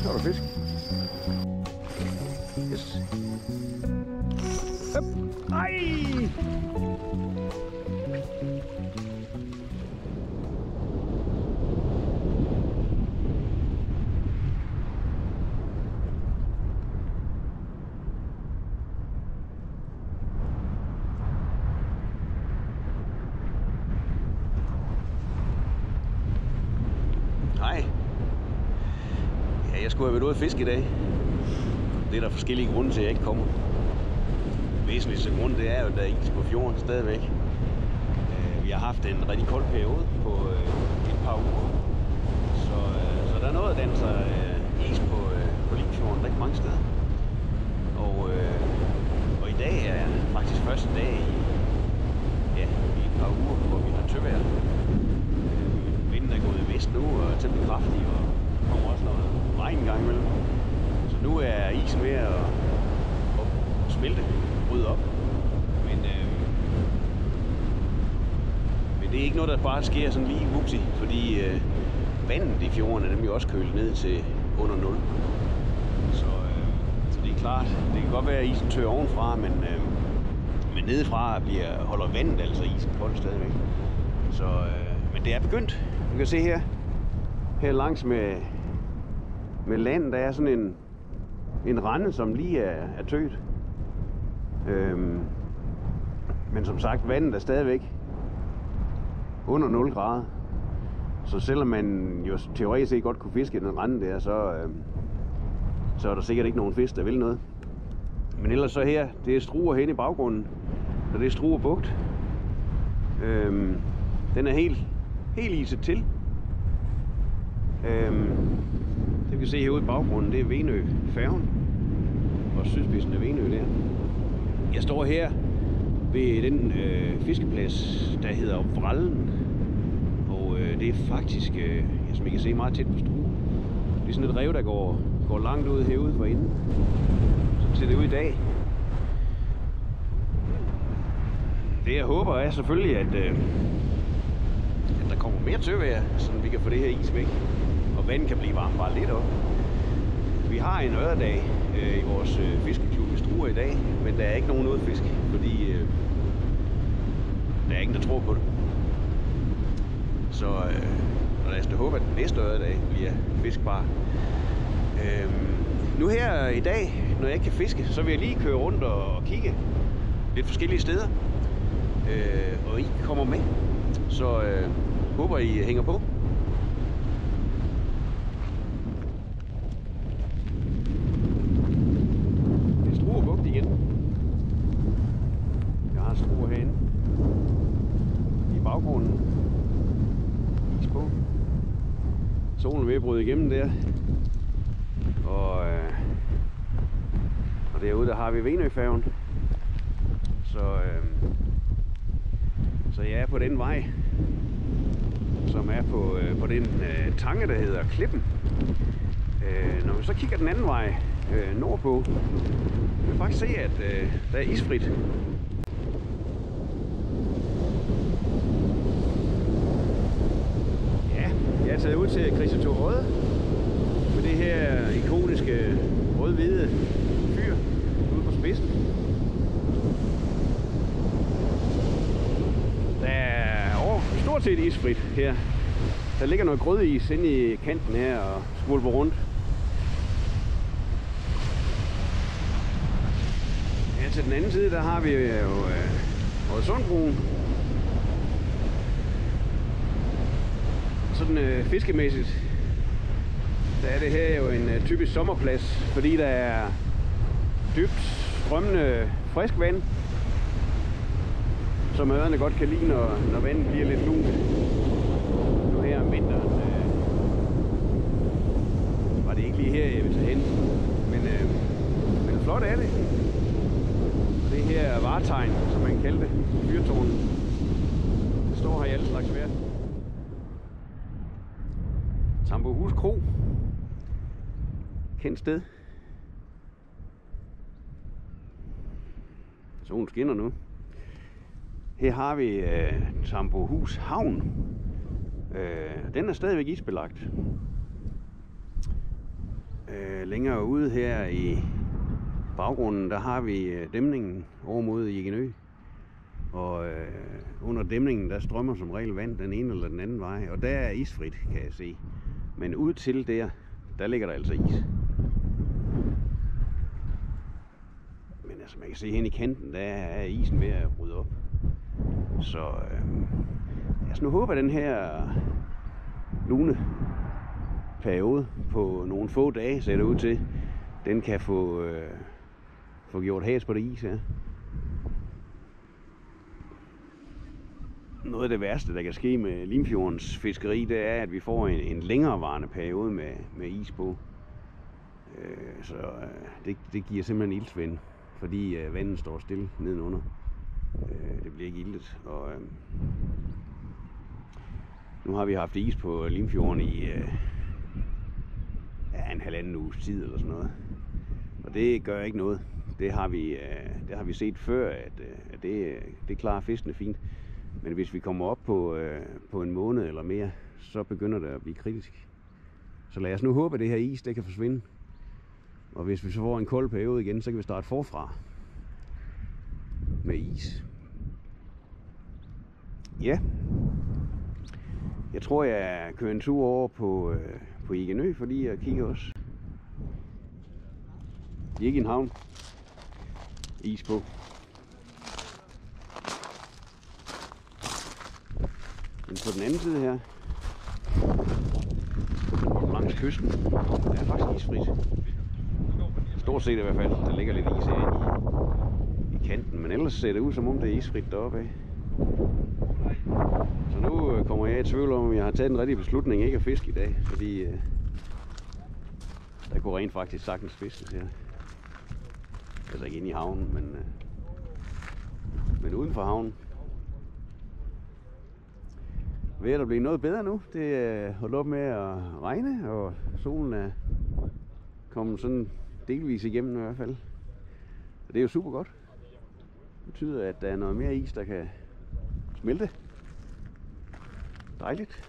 Så er der fisk. Yes. Høp. Ej! Hej. Ja, jeg skulle have været ude at fiske i dag. Det er der forskellige grunde til, at jeg ikke kommer. Væsentligste grund, det er jo, at der er is på fjorden stadigvæk. Vi har haft en rigtig kold periode på et par uger. Så der er noget at danne sig is på Limfjorden rigtig mange steder. Og i dag er faktisk første dag i et par uger, hvor vi har tøvejr. Vinden er gået i vest nu og er temmelig kraftig, og kommer også noget regn en gang imellem. Så nu er isen ved at smelte, bryde op. Men det er ikke noget, der bare sker sådan lige vupsi, fordi vandet i fjorden er nemlig også kølet ned til under 0. Så det er klart, det kan godt være, at isen tør ovenfra, men nedefra holder vandet altså isen koldt stadigvæk. Så, men det er begyndt. Du kan se her langs med land, der er sådan en rende, som lige er tøet. Men som sagt, vandet er stadigvæk under 0 grader. Så selvom man jo teoretisk set godt kunne fiske den rende der, så er der sikkert ikke nogen fisk, der vil noget. Men ellers så her, det er Struer hen i baggrunden, så det er Struer Bugt. Den er helt iset til. Det vi kan se herude i baggrunden, det er Venø færgen og sydspidsen af Venø der. Jeg står her ved den fiskeplads, der hedder Vrallen, og det er faktisk, som I kan se, meget tæt på Struer. Det er sådan et rev, der går langt ud herude for inden. Så ser det ud i dag. Det jeg håber er selvfølgelig, at der kommer mere tøvejr, så vi kan få det her is væk, og vandet kan blive varmt bare lidt op. Vi har en øredag i vores fiskeklub i Struer i dag, men der er ikke nogen udfisk, fordi der er ingen, der tror på det. Så lad os da håbe, at den næste øredag bliver fiskbar. Nu her i dag, når jeg ikke kan fiske, så vil jeg lige køre rundt og kigge lidt forskellige steder, og I kommer med. Så håber I hænger på. Det er Struer Bugt igen. Jeg har Struer herinde i baggrunden. Is på. Solen er ved at bryde igennem der. Og derude der har vi Venøfærgen. Så jeg er på den vej, som er på den tange, der hedder Klippen. Når vi så kigger den anden vej nordpå, kan vi faktisk se, at der er isfrit. Ja, jeg er taget ud til Christianstorp med det her ikoniske rød-hvide fyr ude på spidsen. Der er stort set isfrit her. Der ligger noget grødis inde i kanten her og skvulper rundt. Ja, til den anden side, der har vi jo Rødsundbroen. Sådan fiskemæssigt, der er det her jo en typisk sommerplads, fordi der er dybt strømmende frisk vand, som ørerne godt kan lide, når vandet bliver lidt lunt. Nu her om vinteren var det ikke lige her, jeg vil tage hen, men flot er det. Og det her er vartegn, som man kalder det, fyrtårnet. Det står her i alle slags vejr. Tambohus Kro. Kendt sted. Solen skinner nu. Her har vi Tambohus Havn. Den er stadigvæk isbelagt. Længere ude her i baggrunden, der har vi dæmningen over mod Jeggenø. Og under dæmningen, der strømmer som regel vand den ene eller den anden vej. Og der er isfrit, kan jeg se. Men ud til der ligger der altså is. Men altså, man kan se hen i kanten, der er isen ved at bryde op. Så jeg nu håber, at den her lune periode på nogle få dage, ser det ud til, den kan få gjort has på det is her. Noget af det værste, der kan ske med Limfjordens fiskeri, det er, at vi får en længerevarende periode med is på. Så det giver simpelthen iltsvind, fordi vandet står stille nedenunder. Det bliver ikke iltet. Og nu har vi haft is på Limfjorden i en halvanden uges tid eller sådan noget. Og det gør ikke noget. Det har vi set før, at det klarer fiskene fint. Men hvis vi kommer op på en måned eller mere, så begynder det at blive kritisk. Så lad os nu håbe, at det her is det kan forsvinde. Og hvis vi så får en kold periode igen, så kan vi starte forfra med is. Ja. Jeg tror, jeg kører en tur over på Jeggenø, fordi jeg kigger også. Jeggen havn. Is på. Men på den anden side her, langs kysten, der er faktisk isfrit. Stort set i hvert fald. Der ligger lidt is herinde i kanten, men ellers ser det ud som om det er isfrit deroppe af. Så nu kommer jeg i tvivl om jeg har taget en rigtig beslutning ikke at fiske i dag, fordi der kunne rent faktisk sagtens fiskes her. Altså ikke inde i havnen, men uden for havnen. Vejret er blevet noget bedre nu. Det er holdt op med at regne, og solen er kommet sådan delvis igennem i hvert fald. Og det er jo super godt. Det betyder, at der er noget mere is, der kan smelte. Dejligt.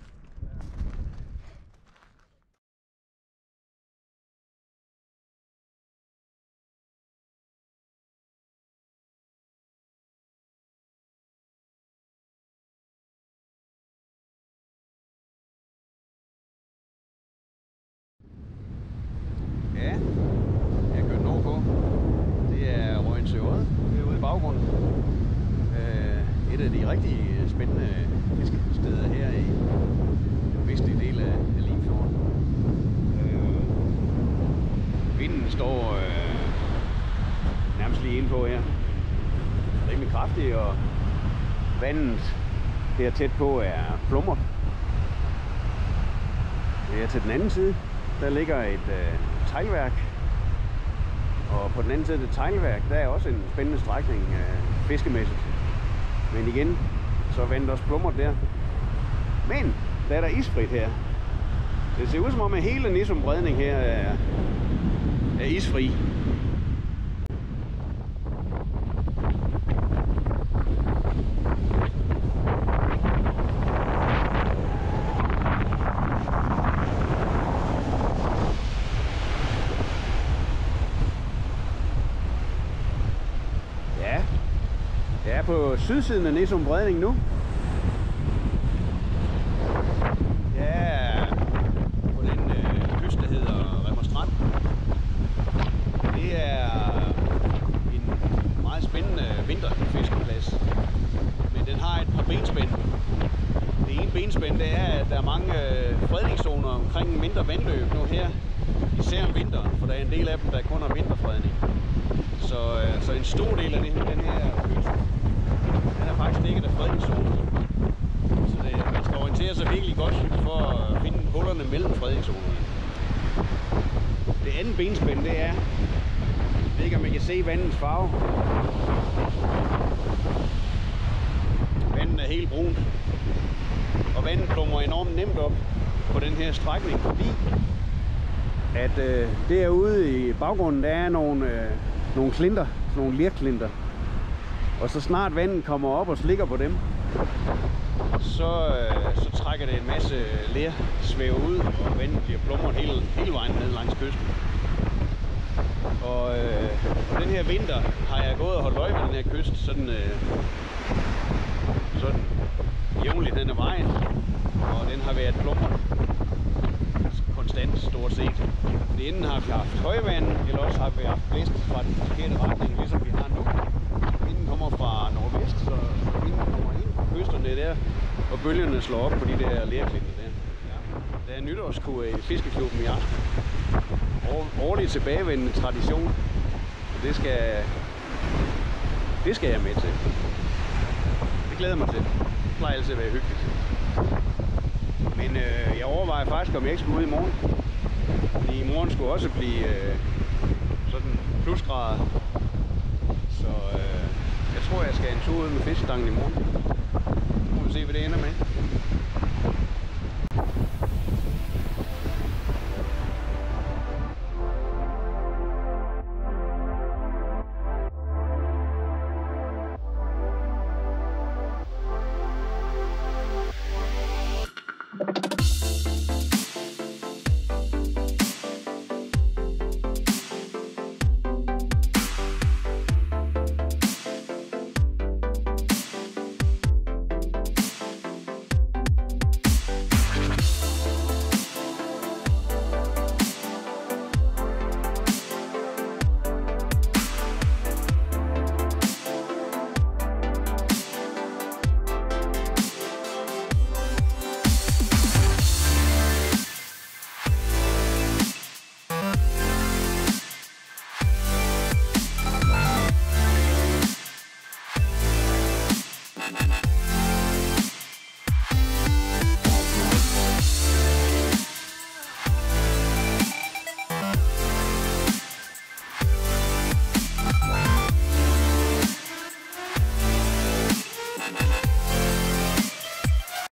Ja, jeg kører nordpå. Det er Røgensø-Odde herude i baggrunden. Et af de rigtig spændende fiskesteder her i den vestlige del af Limfjorden. Vinden står nærmest lige inde på her. Rimelig kraftig, og vandet her tæt på er plumret. Her til den anden side, der ligger et teglværk. Og på den anden side af det teglværk, der er også en spændende strækning fiskemæssigt. Men igen, så er vandet også plumret der. Men der er der isfrit her. Det ser ud som om, at hele Nissum Bredning her er isfri. Jeg er på sydsiden af Nissum Bredning nu. Ja, på den kyst, der hedder Rimmer Strand. Det er en meget spændende vinterfiskeplads. Men den har et par benspænd. Det ene benspænd, det er, at der er mange fredningszoner omkring mindre vandløb nu her. Især om vinteren, for der er en del af dem, der kun har vinterfredning. Så en stor del af den her kyst, den er faktisk dækket af fredningszoner. Så man skal orientere sig virkelig godt for at finde hullerne mellem fredningszonerne. Det andet benspænd, det er, jeg ved ikke om man kan se vandets farve. Vandet er helt brunt, og vandet plumrer enormt nemt op på den her strækning, fordi at derude i baggrunden, der er nogle klinter, nogle lerklinter. Og så snart vandet kommer op og slikker på dem, så trækker det en masse ler, svæver ud, og vandet bliver plumret hele vejen ned langs kysten. Og den her vinter har jeg gået og holdt øje med den her kyst, sådan jævnligt hen ad vejen, og den har været plumret konstant stort set. Det enten har vi haft højvand, eller også har vi haft blæst fra den forkerte retning, ligesom vi har nu. Vinden kommer fra nordvest, så vinden kommer ind på kysterne der, og bølgerne slår op på de der lerklinter der. Der er nytårskur i Fiskeklubben i aften. Årligt tilbagevendende tradition. Det skal jeg med til. Det glæder mig til. Det plejer altid at være hyggeligt. Men jeg overvejer faktisk, om jeg ikke skal ud i morgen. Fordi i morgen skulle også blive sådan plusgrader. Så jeg tror, jeg skal en tur ud med fiskestangen i morgen. Nu må vi se, hvad det ender med.